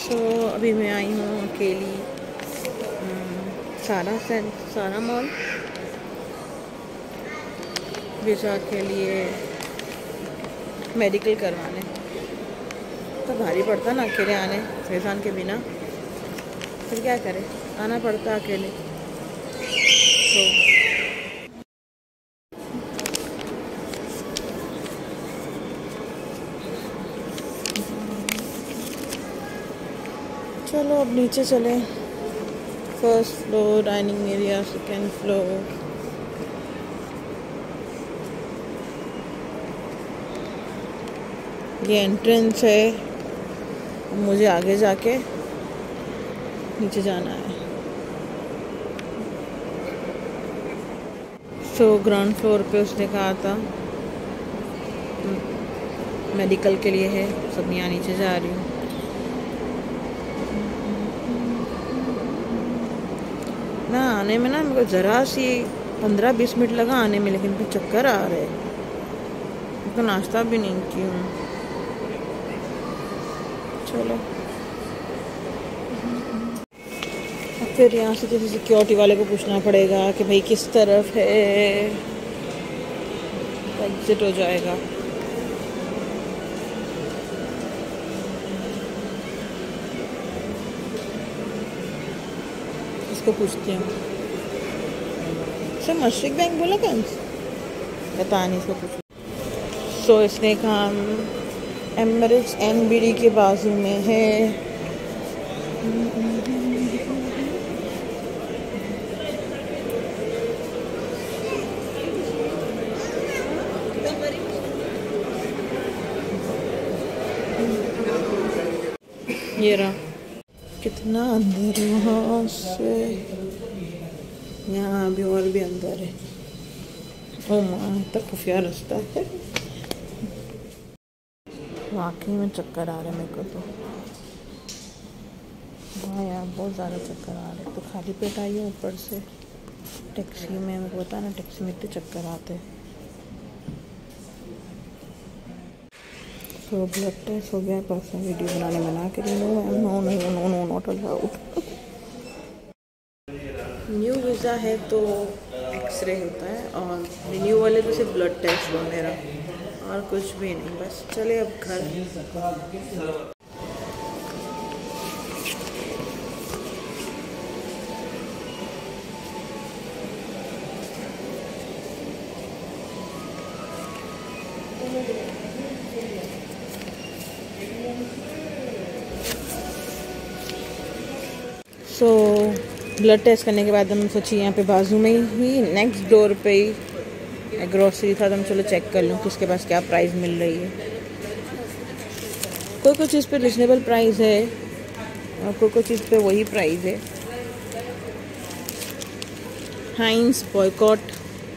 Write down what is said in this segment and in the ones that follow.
अभी मैं आई हूँ अकेली सारा मॉल वीज़ा के लिए मेडिकल करवाने। तो भारी पड़ता ना अकेले आने फैजान के बिना, फिर क्या करें, आना पड़ता अकेले। तो चलो अब नीचे चले। First floor dining area, second floor. ये एंट्रेंस है, मुझे आगे जाके नीचे जाना है। ग्राउंड फ्लोर पे उसने कहा था मेडिकल के लिए है, सब यहाँ नीचे जा रही हूँ। ना आने में ना मेरे को ज़रा सी 15-20 मिनट लगा आने में, लेकिन फिर चक्कर आ रहे। तो नाश्ता भी नहीं की हूँ। चलो फिर यहाँ से किसी सिक्योरिटी वाले को पूछना पड़ेगा कि भाई किस तरफ है, एग्जिट हो जाएगा। इसको पूछती हूँ। सर मशरिक बैंक बोला कौन पता नहीं, इसको पूछो। इसने कहा एमरेट्स एनबीडी के बाजू में है। ये रहा, कितना अंदर है वहाँ से, यहाँ अभी और भी अंदर है। ओ माँ तक खुफिया रास्ता है। वाकई में चक्कर आ रहे मेरे को तो। हाँ यार बहुत ज़्यादा चक्कर आ रहे। तो खाली पेट आई हूँ, ऊपर से टैक्सी में, मेरे को पता ना टैक्सी में इतने चक्कर आते हैं। तो ब्लड टेस्ट हो गया, पर्सनल वीडियो बनाने मना करी। No not allowed. New visa है तो एक्सरे होता है, और रिन्यू वाले तो सिर्फ ब्लड टेस्ट हो मेरा, और कुछ भी नहीं। बस चले अब घर। ब्लड टेस्ट करने के बाद हम सोची यहाँ पे बाजू में ही नेक्स्ट डोर पे ही ग्रोसरी था, तो हम चलो चेक कर लूँ किसके पास क्या प्राइस मिल रही है। कोई चीज़ पे रिजनेबल प्राइस है और कोई चीज़ पे वही प्राइस है। Heinz boycott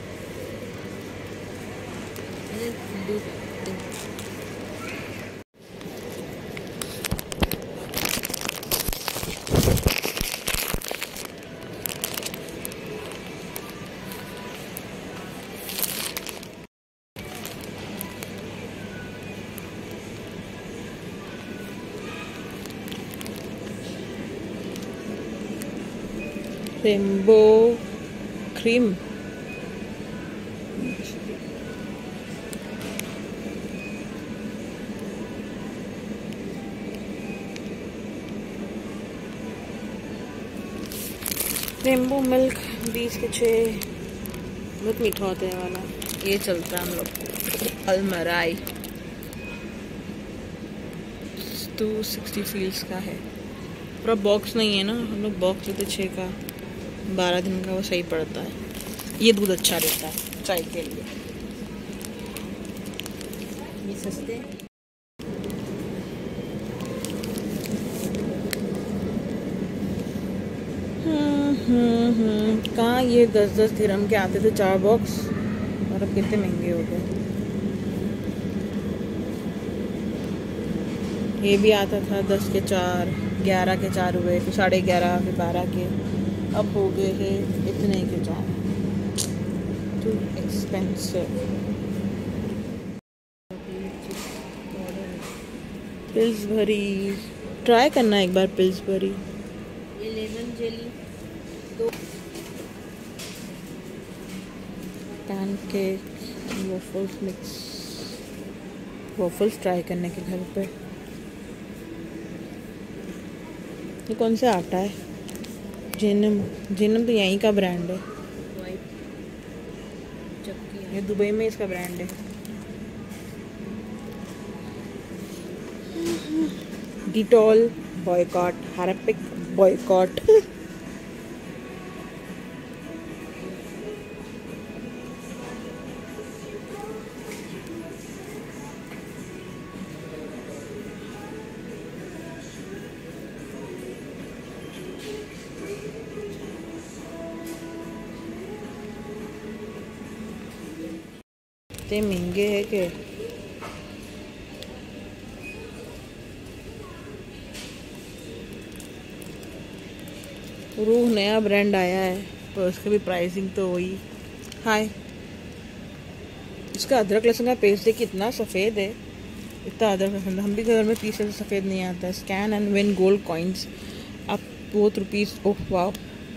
rainbow cream, rainbow milk 20 के 6, बहुत मीठा होता है वाला। ये चलता है हम लोग। अलमराई 260 फील्स का है, पूरा बॉक्स नहीं है ना, हम लोग बॉक्स लेते 6 का, 12 दिन का, वो सही पड़ता है। ये दूध अच्छा रहता है चाय के लिए, ये सस्ते। कहाँ ये 10-10 दिरहम के आते थे 4 बॉक्स, और अब कितने महंगे हो गए। ये भी आता था 10 के 4, 11 के 4 हुए, फिर 11.5, फिर 12 के, अब हो गए हैं इतने के 4। Too expensive. बिल्स भरी, ट्राई करना एक बार पिल्सबरी। ये lemon jelly 2 pancake waffles mix, waffles try करने के घर पे। ये कौन सा आटा है? जिनम, जिनम तो यहीं का ब्रांड है। वाइट चक्की ये दुबई में इसका ब्रांड है। Dettol boycott, Harpic boycott. इतने महंगे है कि रूह नया ब्रांड आया है पर उसकी भी प्राइसिंग तो वही हाय। इसका अदरक लहसुन का पेस्ट देखिए कितना सफ़ेद है। इतना अदरक लहसुन हम भी घर में पीसे तो सफ़ेद नहीं आता। Scan and win gold coins up both rupees. Oh वाह,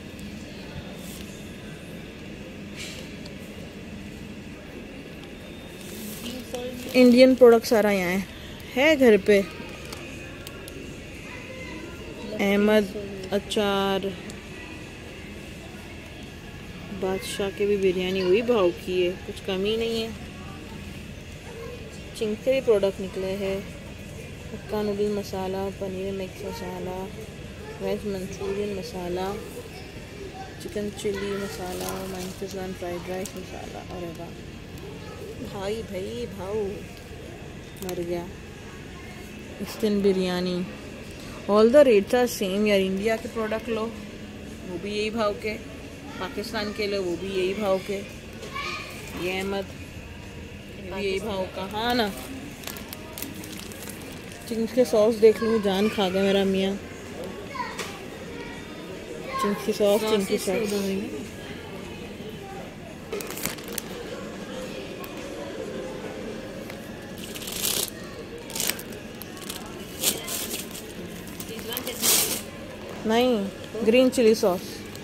इंडियन प्रोडक्ट सारा यहाँ है घर पे। अहमद अचार, बादशाह के भी बिरयानी वही भाव की है, कुछ कमी नहीं है। चिंग के भी प्रोडक्ट निकले हैं। Hakka noodle masala, paneer mix masala, veg manchurian masala, chicken chilli masala, manchurian fried rice masala. अरे वाह भाई भाई भाव मर गया। Instant biryani, all the rates are same यार। इंडिया के प्रोडक्ट लो वो भी यही भाव के, पाकिस्तान के लो वो भी यही भाव के, ये अहमद ये भी यही भाव का। हाँ ना, चिंग्स के सॉस देख लूँ, जान खा गया मेरा मियाँ। चिंग्स की सॉस, चिंग्स की सॉस। नहीं, green chilli sauce.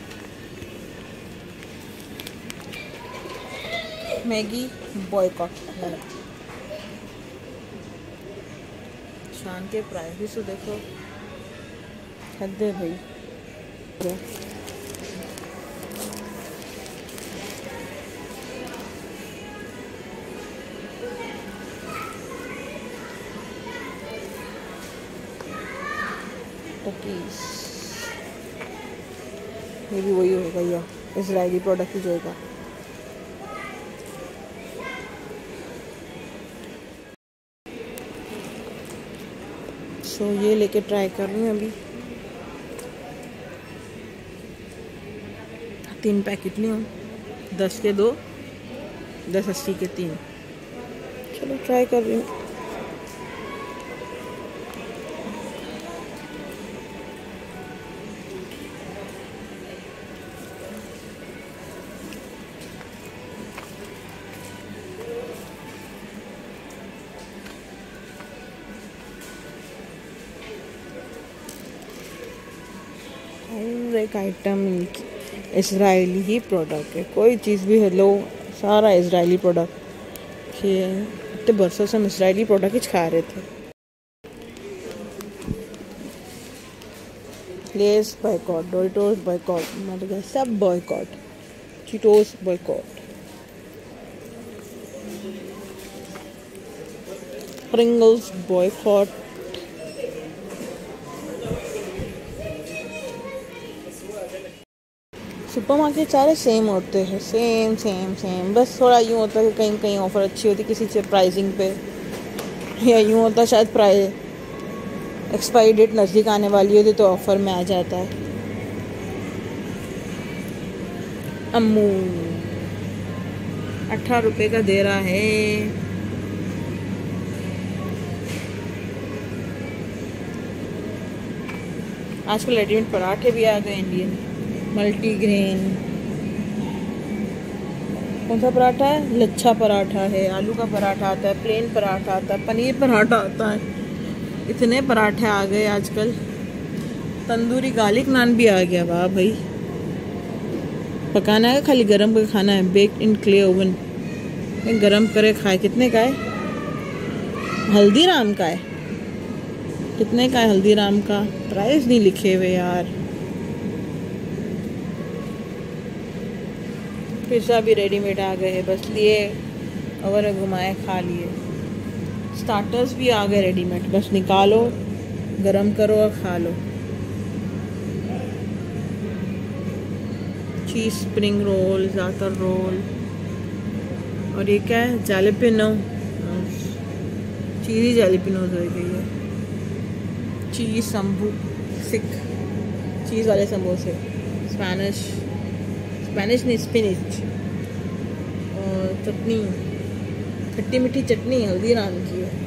Maggi boycott. Shan के प्राइस तो देखो, हद है भाई। कुकीज ये भी वही होगा, या इजरायली प्रोडक्ट ही होगा। सो ये लेके ट्राई कर रही हूँ अभी। 3 पैकेट नहीं हूँ, 10 के 2, 10.80 के 3। चलो ट्राई कर रही हूँ। हर एक आइटम इजरायली ही प्रोडक्ट है, कोई चीज़ भी है लो सारा इजरायली प्रोडक्ट। ये इतने बरसों से हम इजरायली प्रोडक्ट ही खा रहे थे। लेस बॉयकॉट, डोरिटोस बॉयकॉट, मर गया सब boycott, Cheetos boycott, Pringles boycott. Supermarket सारे सेम होते हैं, सेम सेम सेम, बस थोड़ा यूँ होता है कि कहीं कहीं ऑफ़र अच्छी होती किसी से प्राइसिंग पे, या यूँ होता शायद प्राइस एक्सपायरी डेट नज़दीक आने वाली होती तो ऑफ़र में आ जाता है। अमू 18 रुपये का दे रहा है। आजकल रेडीमेड पराठे भी आ गए इंडियन, मल्टीग्रेन। कौन सा पराठा है? लच्छा पराठा है, आलू का पराठा आता है, प्लेन पराठा आता है, पनीर पराठा आता है। इतने पराठे आ गए आजकल। तंदूरी गार्लिक नान भी आ गया। वाह भाई, पकाना है खाली गरम करके खाना है। बेक्ड इन क्ले ओवन, गरम करे खाए। कितने का है? हल्दीराम का है। कितने का है हल्दीराम का? प्राइस नहीं लिखे हुए यार। पिज़्ज़ा भी रेडीमेड आ गए, बस लिए ओवन में घुमाए खा लिए। स्टार्टर्स भी आ गए रेडीमेड, बस निकालो गरम करो और खा लो। चीज़ स्प्रिंग रोल, ज़ातर रोल, और ये क्या है? जैलेपिनो। चीज़ी जैलेपिनोज हो गई है। चीज़ सम्बू सिक, चीज़ वाले समोसे। स्पेनिश नहीं, स्पिनिच। और चटनी, खट्टी मीठी चटनी हल्दीराम की है।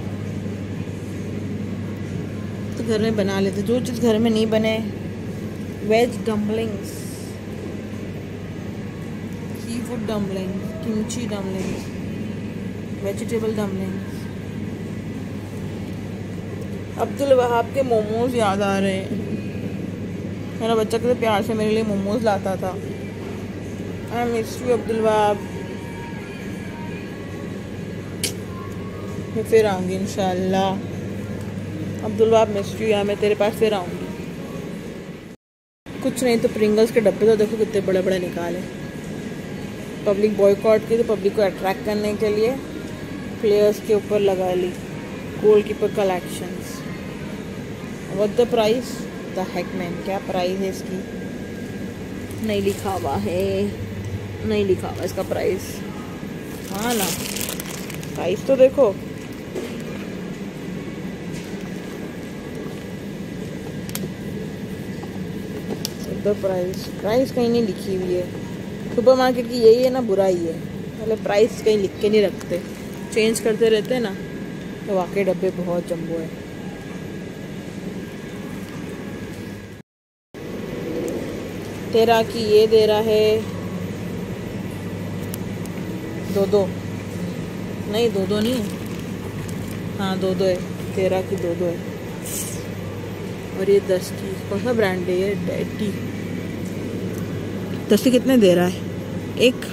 तो घर में बना लेते, जो चीज़ घर में नहीं बने। Veg dumplings, seafood dumplings, kimchi dumplings, vegetable dumplings. Abdul Wahab के मोमोज याद आ रहे हैं। मेरा बच्चा कितने प्यार से मेरे लिए मोमोज लाता था। I miss you Abdul Wahab. मैं फिर आऊँगी इंशाल्लाह। अब्दुल वहाब मिस यू, या मैं तेरे पास फिर आऊँगी। कुछ नहीं तो प्रिंगल्स के डब्बे तो देखो कितने बड़े बड़े निकाले। पब्लिक बॉयकॉट की, तो पब्लिक को अट्रैक्ट करने के लिए प्लेयर्स के ऊपर लगा ली। Goalkeeper collections. What the price? The Heckman. क्या प्राइस है इसकी? नहीं लिखा हुआ है, नहीं लिखा हुआ इसका प्राइस। हाँ ना, प्राइस तो देखो। द प्राइस कहीं नहीं लिखी हुई है। सुपर मार्केट की यही है ना बुराई है, मतलब प्राइस कहीं लिख के नहीं रखते, चेंज करते रहते हैं ना। तो वाकई डब्बे बहुत जम्बो है। तेरा की ये दे रहा है दो नहीं, दो नहीं है। हाँ, दो है। 13 की दो है। और ये 10 की, कौन सा ब्रांड है ये? डैटी। 10 की कितने दे रहा है? एक।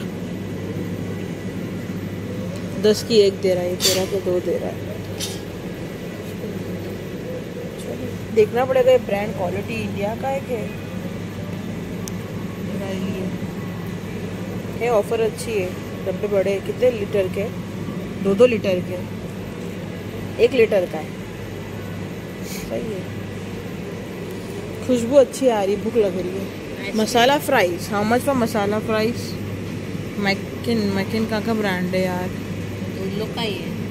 10 की एक दे रहा है, 13 के 2 दे रहा है। देखना पड़ेगा ये ब्रांड क्वालिटी इंडिया का है कि ये ऑफर अच्छी है। डब्बे बड़े, कितने लीटर के? 2 लीटर के, 1 लीटर का है। सही है, खुशबू अच्छी आ रही, भूख लग रही है। Masala fries, how much for masala fries? McCain का ब्रांड है यार? उन लोग का ही है।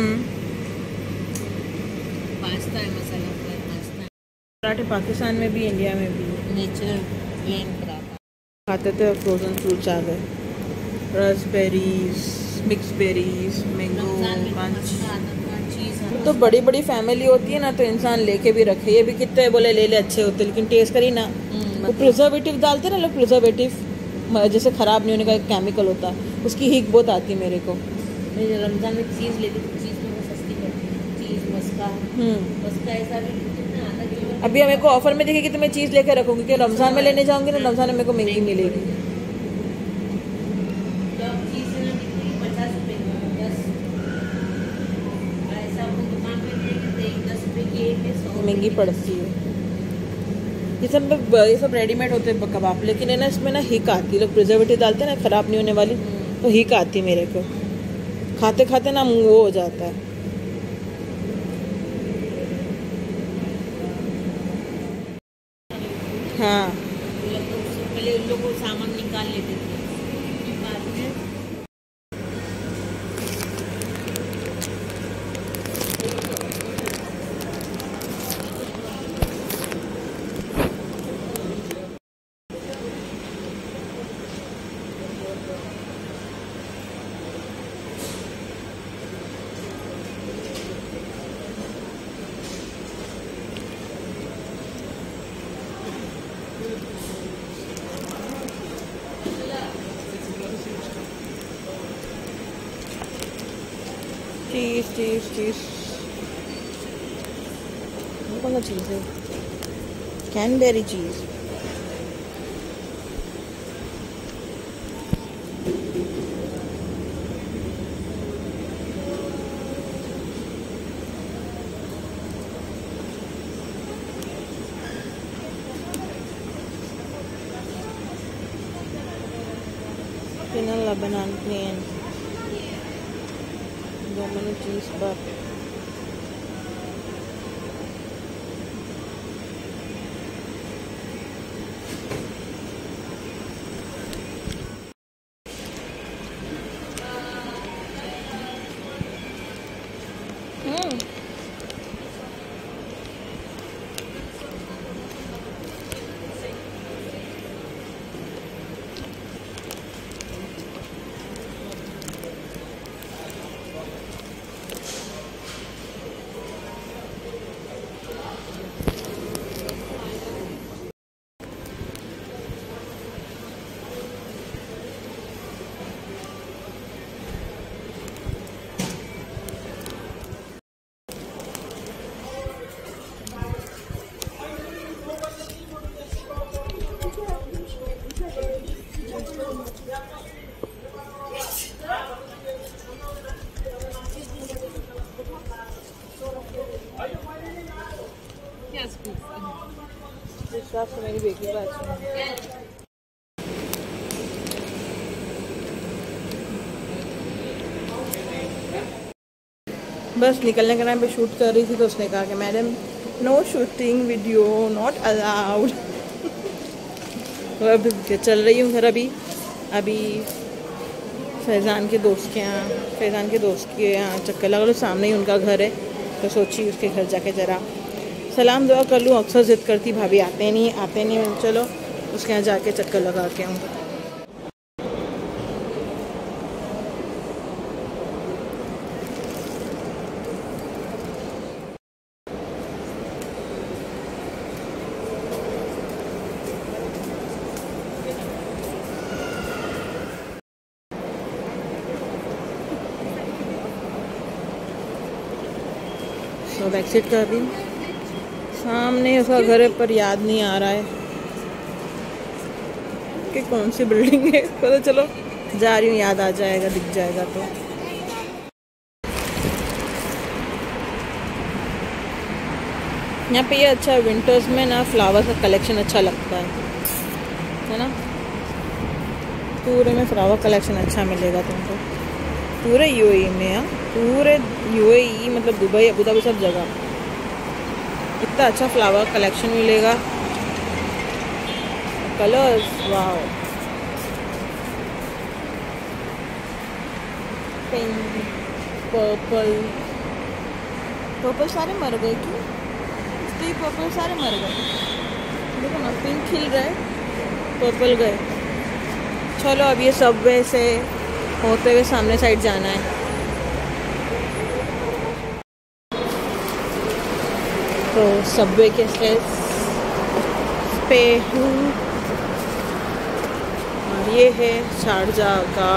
पास्ता है, मसाला फ्राई पास्ता। पराठे पाकिस्तान में भी, इंडिया में भी। नेचुरल प्लेन पराठा खाते थे। फ्रोजन फ्रूट्स आ गए, raspberries, mix berries, mango, punch. तो बड़ी बड़ी फैमिली होती है ना, तो इंसान लेके भी रखे। ये भी कितने बोले ले ले, अच्छे होते, लेकिन टेस्ट करी ना। वो प्रिजर्वेटिव डालते ना लोग, प्रिजर्वेटिव जैसे ख़राब नहीं होने का एक केमिकल होता है, उसकी हीक बहुत आती है मेरे को। मैं रमज़ान में चीज़ लेती थी, चीज़ में वो सस्ती पड़ती है। चीज़ मस्का ऐसा भी कितना आधा किलो। अभी मेरे को ऑफर में देखेगी तो मैं चीज़ लेके रखूँगी, कि रमज़ान में लेने जाऊँगी ना, रमज़ान में मेरे को महंगी मिलेगी। तो अब चीज़ ना कितनी 50 रुपये की, 10 ऐसा अपन दुकान पे लेंगे तो 10 रुपये की एक है, 100 महंगी पड़ती है। ये सब रेडीमेड होते हैं कबाब, लेकिन है ना इसमें ना हिक आती है। लोग प्रिजर्वेटिव डालते हैं ना, ख़राब नहीं होने वाली, तो हिक आती है मेरे को। खाते खाते ना मुँह वो हो जाता है। हाँ, पहले उन लोग को सामान निकाल लेते थे, बाद में चीज़ वाला चीज़ है, cranberry cheese. Vanilla banana plain, Domino cheese puff, विश्वास से मेरी बेटी को अच्छा है। बस निकलने के टाइम पे शूट कर रही थी तो उसने कहा कि madam no shooting video not allowed. तो अब चल रही हूँ घर अभी फैज़ान के दोस्त के यहाँ चक्कर लगा लो, सामने ही उनका घर है, तो सोची उसके घर जाके ज़रा सलाम दुआ कर लूँ। अक्सर ज़िद करती भाभी आते नहीं, चलो उसके यहाँ जाके चक्कर लगा के आऊँ। तो बैक सीट का भी सामने उसका घर है, पर याद नहीं आ रहा है कि कौन सी बिल्डिंग है। तो चलो जा रही हूँ, याद आ जाएगा, दिख जाएगा। तो यहाँ पे ये अच्छा विंटर्स में ना फ्लावर्स का कलेक्शन अच्छा लगता है ना। पूरे में फ्लावर कलेक्शन अच्छा मिलेगा तुमको पूरे यूएई में। पूरे यूएई मतलब दुबई, अबू धाबी, सब जगह इतना अच्छा फ्लावर कलेक्शन मिलेगा। कलर्स वाओ, पिंक, पर्पल सारे मर गए क्यों? इसके पर्पल सारे मर गए। देखो ना, पिंक खिल रहा है, पर्पल गए। चलो अब ये सबवे से होते हुए सामने साइड जाना है। तो सबवे के स्टेज पे हूँ और ये है शारजाह का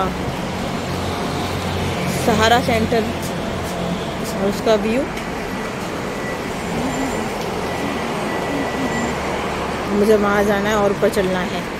सहारा सेंटर और उसका व्यू। मुझे वहाँ जाना है और ऊपर चलना है।